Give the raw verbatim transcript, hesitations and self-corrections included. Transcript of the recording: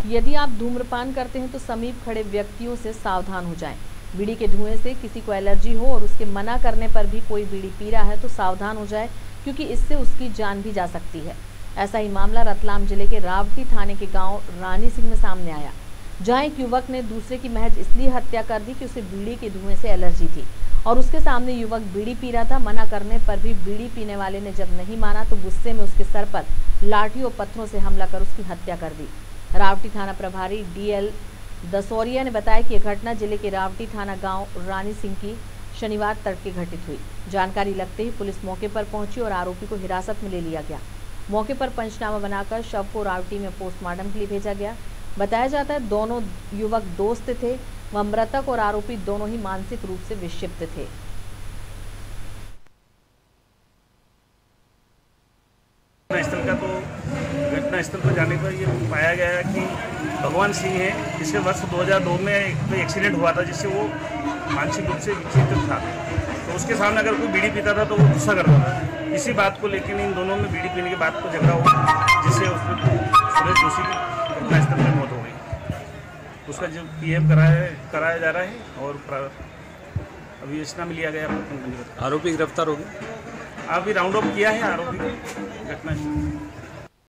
यदि आप धूम्रपान करते हैं तो समीप खड़े व्यक्तियों से सावधान हो जाएं। बीड़ी के धुएं से किसी को एलर्जी हो और उसके मना करने पर भी कोई बीड़ी पी रहा है तो सावधान हो जाए, क्योंकि इससे उसकी जान भी जा सकती है। ऐसा ही मामला रतलाम जिले के रावटी थाने के गांव रानी सिंह में सामने आया, जहां एक युवक ने दूसरे की महज इसलिए हत्या कर दी कि उसे बीड़ी के धुएं से एलर्जी थी और उसके सामने युवक बीड़ी पी रहा था। मना करने पर भी बीड़ी पीने वाले ने जब नहीं माना तो गुस्से में उसके सर पर लाठी और पत्थरों से हमला कर उसकी हत्या कर दी। रावटी थाना प्रभारी डीएल दसौरिया ने बताया कि यह घटना जिले के रावटी थाना गांव रानी सिंह की शनिवार तड़के घटित हुई। जानकारी लगते ही पुलिस मौके पर पहुंची और आरोपी को हिरासत में ले लिया गया। मौके पर पंचनामा बनाकर शव को रावटी में पोस्टमार्टम के लिए भेजा गया। बताया जाता है दोनों युवक दोस्त थे। वह मृतक और आरोपी दोनों ही मानसिक रूप से विक्षिप्त थे। घटनास्थल का तो घटनास्थल पर जाने पर ये पाया गया कि भगवान सिंह है, जिसके वर्ष दो हज़ार दो में एक एक्सीडेंट हुआ था जिससे वो मानसिक रूप से विक्षिप्त था। तो उसके सामने अगर कोई बीड़ी पीता था तो वो गुस्सा करता था। इसी बात को लेकर इन दोनों में बीड़ी पीने के बाद को झगड़ा हुआ, जिससे उसमें सुरेश जोशी की घटनास्थल में मौत हो गई। उसका जो पीएम कराया कराया जा रहा है और अभी विवेचना में लिया गया। आरोपी गिरफ्तार हो गया। अभी राउंड अप किया है आरोपी घटना।